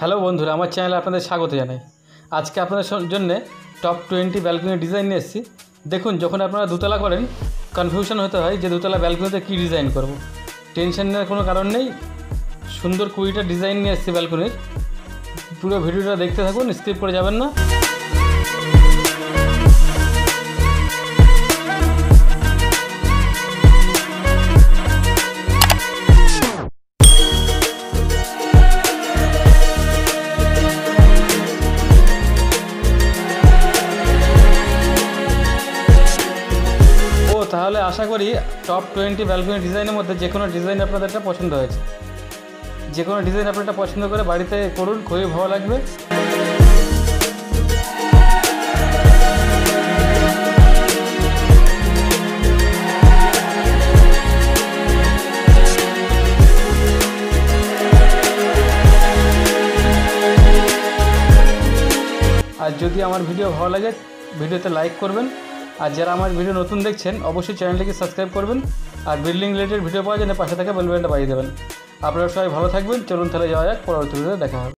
Hello বন্ধুরা, আমার চ্যানেলে আপনাদের স্বাগত জানাই। আজকে আপনাদের জন্য টপ 20 ব্যালকনি ডিজাইন নিয়ে এসেছি। দেখুন, যখন আপনারা দোতলা করেন কনফিউশন হতে হয় যে দোতলা ব্যালকনিতে কী ডিজাইন করব। টেনশন নেওয়ার কোনো কারণ নেই। সুন্দর 20টা ডিজাইন নিয়ে এসেছি ব্যালকনির। পুরো ভিডিওটা দেখতে থাকুন, স্কিপ করে যাবেন না। তাহলে আশা করি টপ 20 ব্যালকনি ডিজাইনের মধ্যে যে কোনো ডিজাইন আপনাদেরটা পছন্দ হয়েছে। যে কোনো ডিজাইন আপনারা পছন্দ করে বাড়িতে করুন, খুবই ভালো লাগবে। আর যদি আমার ভিডিও ভালো লাগে ভিডিওতে লাইক করবেন। আর যারা আমার ভিডিও নতুন দেখছেন অবশ্যই চ্যানেলটিকে সাবস্ক্রাইব করবেন। আর বিল্ডিং রিলেটেড ভিডিও পাওয়ার জন্য পাশে থাকা বেল বাটনটা বাজিয়ে দেবেন। আপনারা সবাই ভালো থাকবেন। চলুন তাহলে যাওয়া যাক, পরবর্তী ভিডিওতে দেখা হবে।